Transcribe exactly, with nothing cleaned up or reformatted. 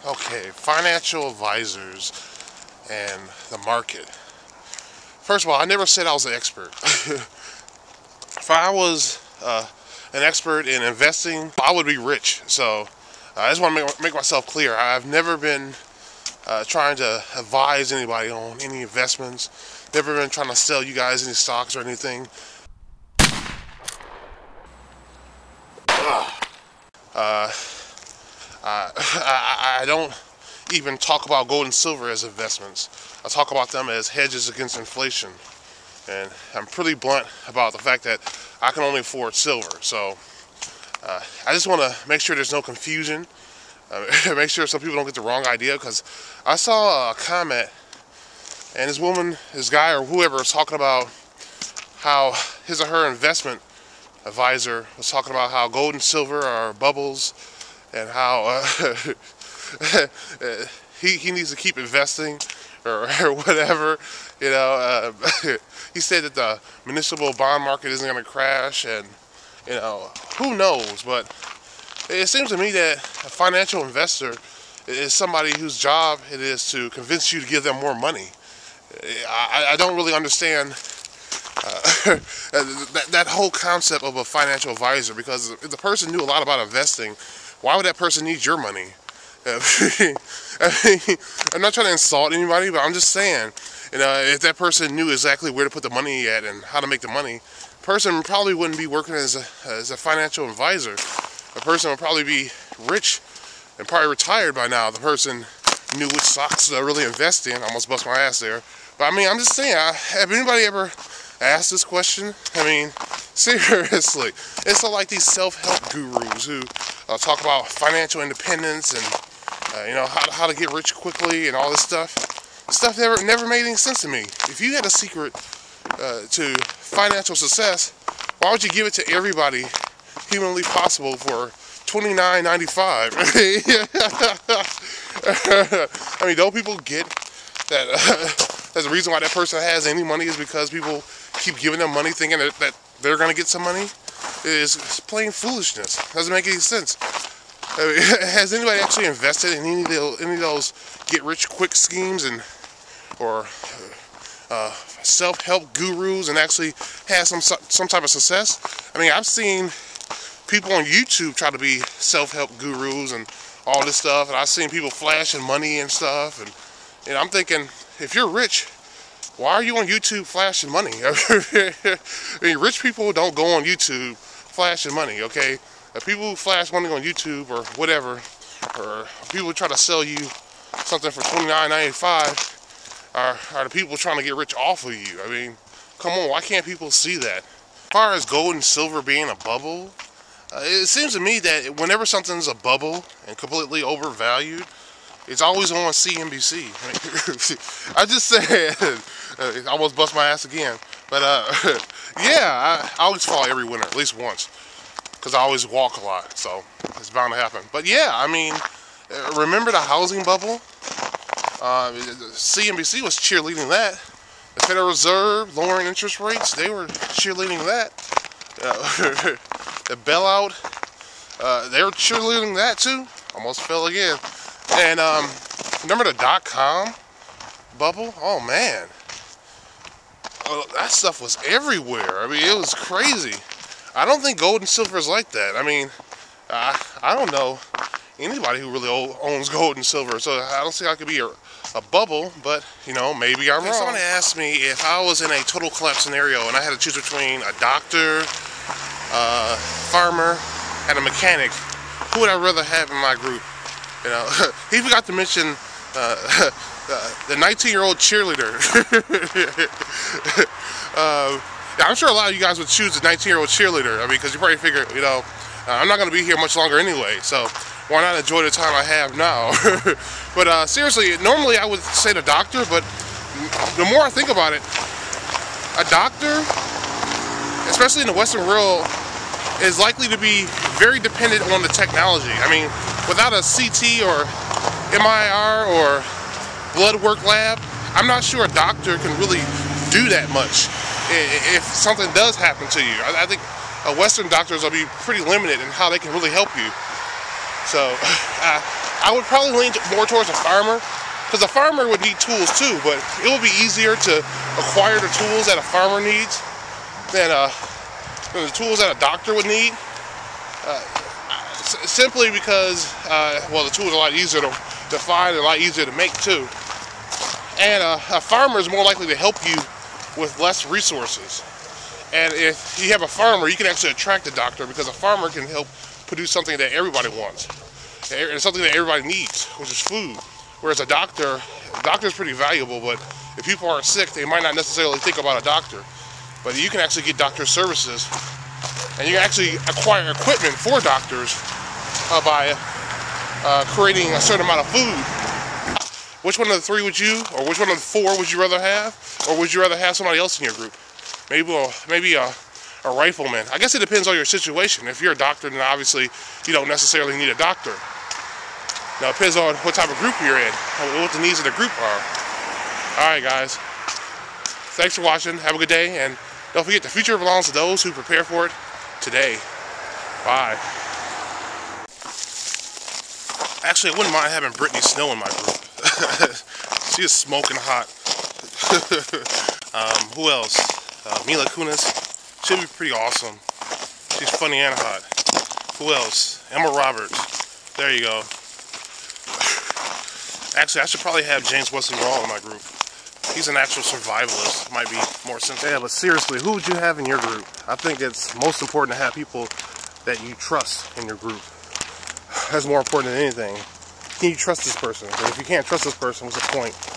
Okay, financial advisors and the market. First of all, I never said I was an expert. If I was uh, an expert in investing, I would be rich. So I just want to make, make myself clear. I've never been uh, trying to advise anybody on any investments. Never been trying to sell you guys any stocks or anything. Uh, Uh, I, I don't even talk about gold and silver as investments. I talk about them as hedges against inflation. And I'm pretty blunt about the fact that I can only afford silver. So uh, I just want to make sure there's no confusion. Uh, make sure some people don't get the wrong idea, because I saw a comment and this woman, this guy or whoever was talking about how his or her investment advisor was talking about how gold and silver are bubbles, and how uh, he, he needs to keep investing or, or whatever, you know. Uh, he said that the municipal bond market isn't going to crash, and, you know, who knows. But it seems to me that a financial investor is somebody whose job it is to convince you to give them more money. I, I don't really understand uh, that, that whole concept of a financial advisor, because if the person knew a lot about investing, why would that person need your money? I mean, I'm not trying to insult anybody, but I'm just saying, you know, if that person knew exactly where to put the money at and how to make the money, the person probably wouldn't be working as a, as a financial advisor. The person would probably be rich and probably retired by now. The person knew which stocks to really invest in. I almost bust my ass there. But I mean, I'm just saying, I, have anybody ever asked this question? I mean, seriously, it's not like these self-help gurus who uh, talk about financial independence and uh, you know, how, how to get rich quickly and all this stuff. Stuff never never made any sense to me. If you had a secret uh, to financial success, why would you give it to everybody humanly possible for twenty-nine ninety-five? I mean, don't people get that uh, that's the reason why that person has any money is because people keep giving them money thinking that, that they're going to get some money? Is plain foolishness. Doesn't make any sense. I mean, has anybody actually invested in any of those, any of those get-rich-quick schemes and or uh, self-help gurus and actually had some some type of success? I mean, I've seen people on YouTube try to be self-help gurus and all this stuff, and I've seen people flashing money and stuff, and, and I'm thinking, if you're rich, why are you on YouTube flashing money? I mean, rich people don't go on YouTube flashing money, okay? Uh, people who flash money on YouTube or whatever, or people who try to sell you something for twenty-nine ninety-five are, are the people trying to get rich off of you. I mean, come on, why can't people see that? As far as gold and silver being a bubble, uh, it seems to me that whenever something's a bubble and completely overvalued, it's always on C N B C. I just said, I almost bust my ass again. But uh, yeah, I, I always fall every winter, at least once. Because I always walk a lot, so it's bound to happen. But yeah, I mean, remember the housing bubble? Uh, C N B C was cheerleading that. The Federal Reserve lowering interest rates, they were cheerleading that. Uh, the bailout, uh, they were cheerleading that too. Almost fell again. And um, remember the dot-com bubble? Oh man, oh, that stuff was everywhere. I mean, it was crazy. I don't think gold and silver is like that. I mean, I, I don't know anybody who really owns gold and silver, so I don't think I could be a, a bubble, but, you know, maybe I'm wrong. If someone asked me if I was in a total collapse scenario and I had to choose between a doctor, a farmer, and a mechanic, who would I rather have in my group? You know, he forgot to mention uh, the nineteen-year-old cheerleader. uh, yeah, I'm sure a lot of you guys would choose the nineteen-year-old cheerleader. I mean, because you probably figure, you know, uh, I'm not going to be here much longer anyway, so why not enjoy the time I have now? But uh, seriously, normally I would say the doctor, but the more I think about it, a doctor, especially in the Western world, is likely to be very dependent on the technology. I mean, without a C T or M I R or blood work lab, I'm not sure a doctor can really do that much if something does happen to you. I think Western doctors will be pretty limited in how they can really help you. So, uh, I would probably lean more towards a farmer, because a farmer would need tools too, but it would be easier to acquire the tools that a farmer needs than, uh, than the tools that a doctor would need. Uh, simply because, uh, well, the tools are a lot easier to, to find, and a lot easier to make too. And uh, a farmer is more likely to help you with less resources. And if you have a farmer, you can actually attract a doctor, because a farmer can help produce something that everybody wants. And something that everybody needs, which is food. Whereas a doctor, a doctor is pretty valuable, but if people aren't sick, they might not necessarily think about a doctor. But you can actually get doctor services, and you can actually acquire equipment for doctors uh, by uh, creating a certain amount of food. Which one of the three would you, or which one of the four would you rather have? Or would you rather have somebody else in your group? Maybe a, maybe a, a rifleman. I guess it depends on your situation. If you're a doctor, then obviously you don't necessarily need a doctor. Now it depends on what type of group you're in, what the needs of the group are. Alright guys, thanks for watching, have a good day, and don't forget the future belongs to those who prepare for it today. Bye. Actually, I wouldn't mind having Brittany Snow in my group. She is smoking hot. um, who else? Uh, Mila Kunis. She'll be pretty awesome. She's funny and hot. Who else? Emma Roberts. There you go. Actually, I should probably have James Wesley Rawl in my group. He's an actual survivalist. Might be more sensitive. Yeah, but seriously, who would you have in your group? I think it's most important to have people that you trust in your group. That's more important than anything. Can you trust this person? But if you can't trust this person, what's the point?